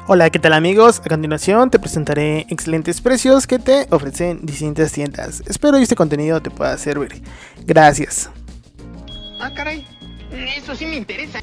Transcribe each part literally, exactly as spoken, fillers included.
Hola, ¿qué tal amigos? A continuación te presentaré excelentes precios que te ofrecen distintas tiendas. Espero que este contenido te pueda servir. Gracias. Ah, caray, eso sí me interesa.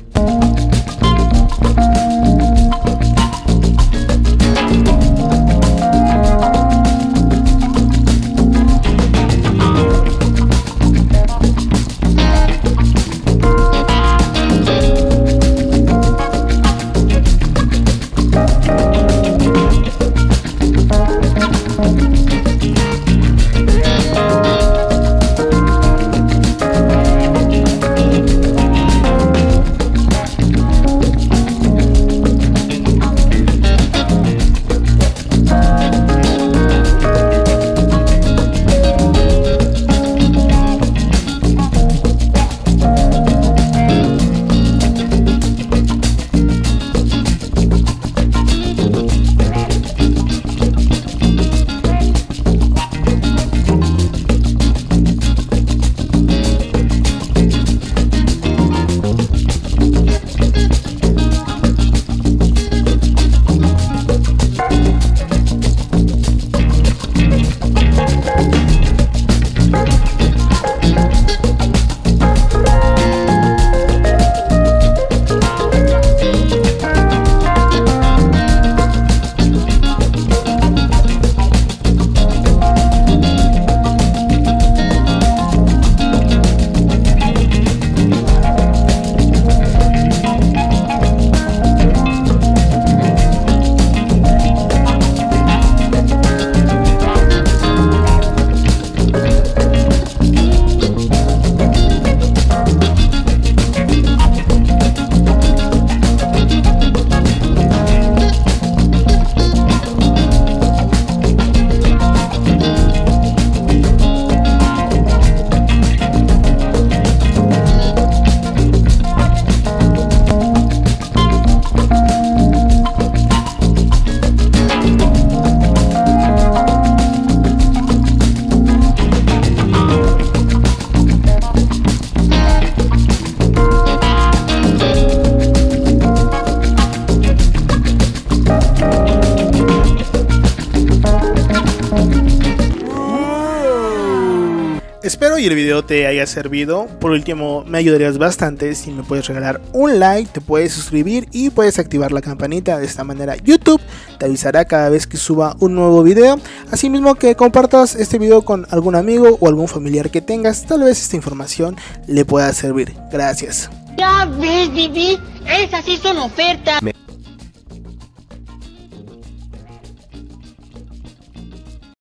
Espero y el video te haya servido. Por último, me ayudarías bastante si me puedes regalar un like, te puedes suscribir y puedes activar la campanita. De esta manera YouTube te avisará cada vez que suba un nuevo video. Asimismo, que compartas este video con algún amigo o algún familiar que tengas. Tal vez esta información le pueda servir. Gracias. Ya ves, Vivi, esas sí son ofertas.